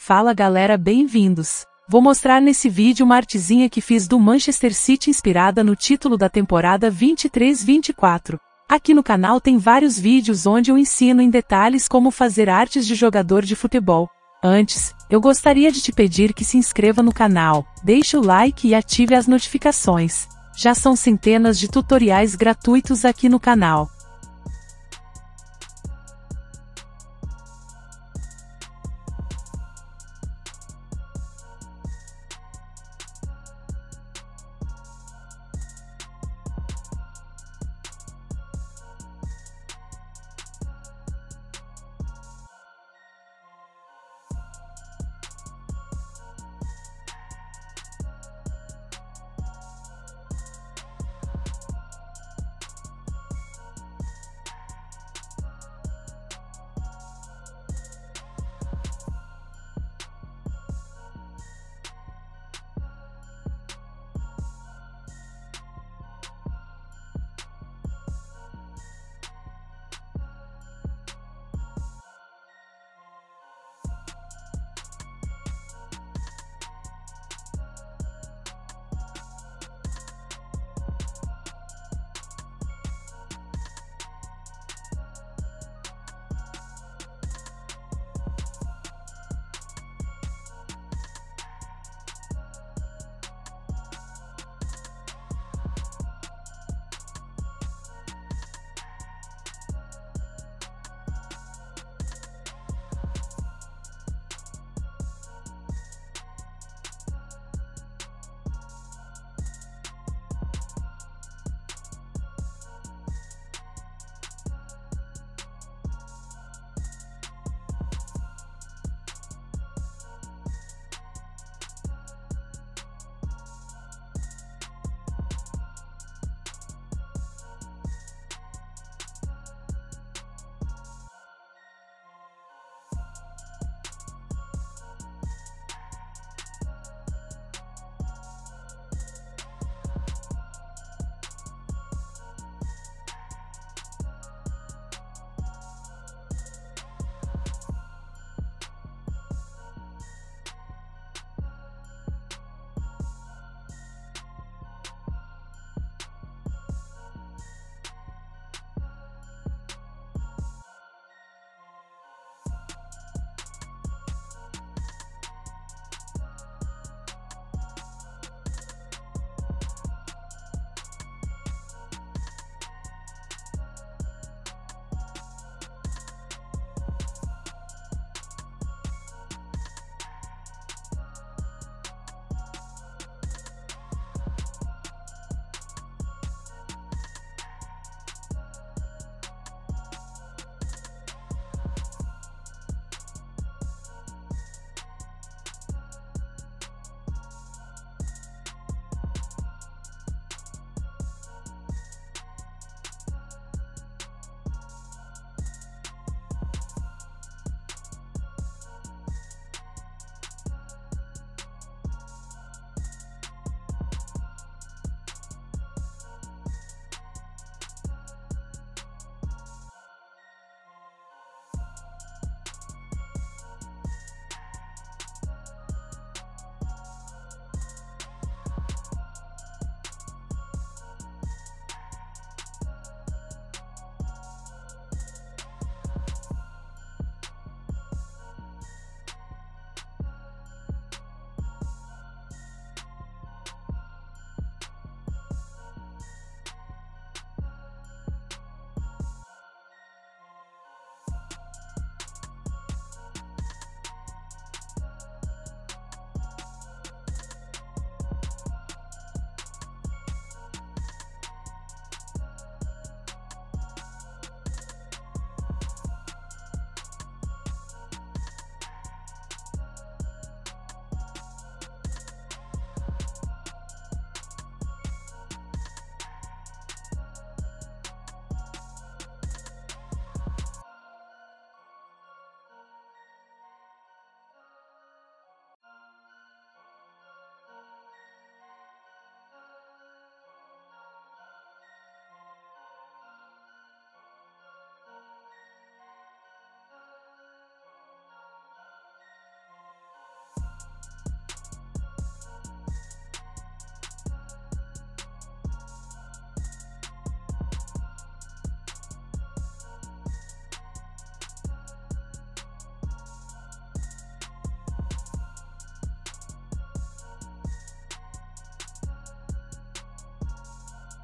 Fala galera, bem-vindos! Vou mostrar nesse vídeo uma artezinha que fiz do Manchester City inspirada no título da temporada 23-24. Aqui no canal tem vários vídeos onde eu ensino em detalhes como fazer artes de jogador de futebol. Antes, eu gostaria de te pedir que se inscreva no canal, deixe o like e ative as notificações. Já são centenas de tutoriais gratuitos aqui no canal.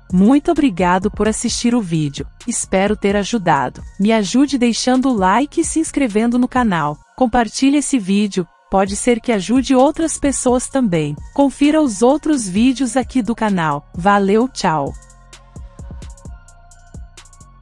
Muito obrigado por assistir o vídeo, espero ter ajudado. Me ajude deixando o like e se inscrevendo no canal. Compartilhe esse vídeo, pode ser que ajude outras pessoas também. Confira os outros vídeos aqui do canal. Valeu, tchau!